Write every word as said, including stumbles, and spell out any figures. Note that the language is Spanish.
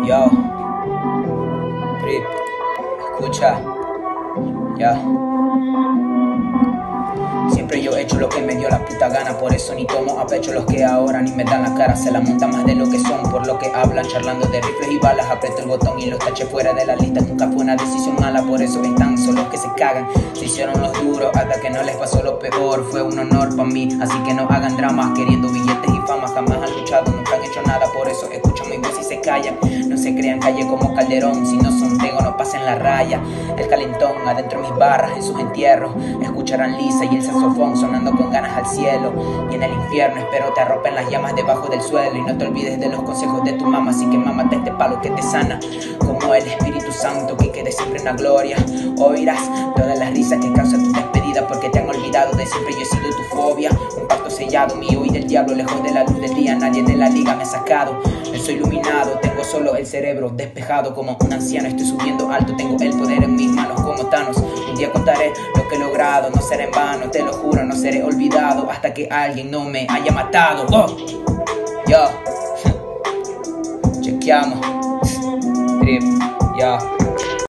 Yo, Trip, escucha, ya. Siempre yo he hecho lo que me dio la puta gana, por eso ni tomo a pecho los que ahora ni me dan la cara. Se la montan más de lo que son, por lo que hablan, charlando de rifles y balas. Aprieto el botón y los taché fuera de la lista. Nunca fue una decisión mala, por eso están solos que se cagan. Se hicieron los duros hasta que no les pasó lo peor. Fue un honor para mí, así que no hagan dramas queriendo billetes y fama. Jamás han luchado, nunca han hecho nada, por eso escuchan mi voz y se callan. No se crean calle como Calderón, si no son tego no pasen la raya. El calentón adentro de mis barras, en sus entierros escucharán Lisa y el saxofón sonando con ganas al cielo. Y en el infierno espero te arropen las llamas debajo del suelo. Y no te olvides de los consejos de tu mamá, así que mámate este palo que te sana. Como el Espíritu Santo, que quede siempre en la gloria. Oirás todas las risas que causa tu despedida, porque te han olvidado de siempre, yo he sido tu fobia. Un pacto sellado mío y del diablo, lejos de la luz del día. Nadie de la liga me ha sacado, él soy iluminado. Tengo solo el cerebro despejado, como un anciano estoy subiendo alto. Tengo el poder en mis manos como Thanos. Un día contaré lo que he logrado, no será en vano, te lo juro, no seré olvidado hasta que alguien no me haya matado. Oh, yo, chequeamos, Trip, ya.